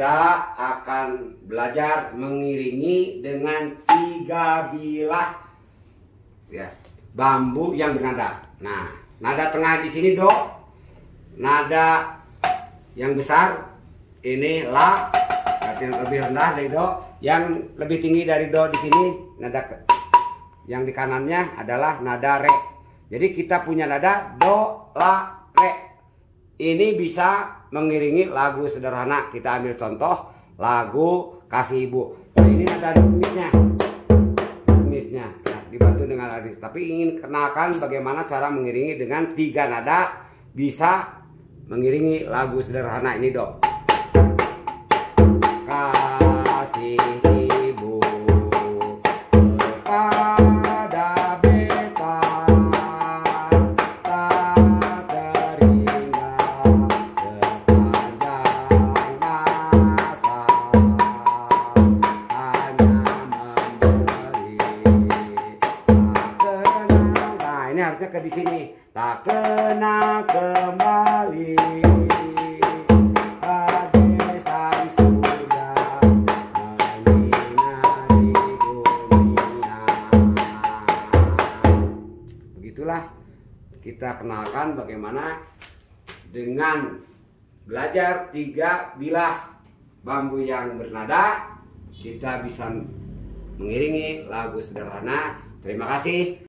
kita akan belajar mengiringi dengan 3 bilah ya, bambu yang bernada. Nah, nada tengah di sini do, nada yang besar ini la, yang lebih rendah dari do, yang lebih tinggi dari do di sini nada yang di kanannya adalah nada re. Jadi kita punya nada do, la, re. Ini bisa mengiringi lagu sederhana. Kita ambil contoh lagu Kasih Ibu. Nah, ini nada kumisnya ya, dibantu dengan aris. Tapi ingin kenalkan bagaimana cara mengiringi dengan 3 nada bisa mengiringi lagu sederhana ini do. Kasih ibu kepada beta tak terhingga sepanjang masa, hanya memberi tak kenal. Nah, ini harusnya ke di sini. Tak kenal kembali bagai surga menyinari dunia. Begitulah kita kenalkan bagaimana dengan belajar 3 bilah bambu yang bernada kita bisa mengiringi lagu sederhana. Terima kasih.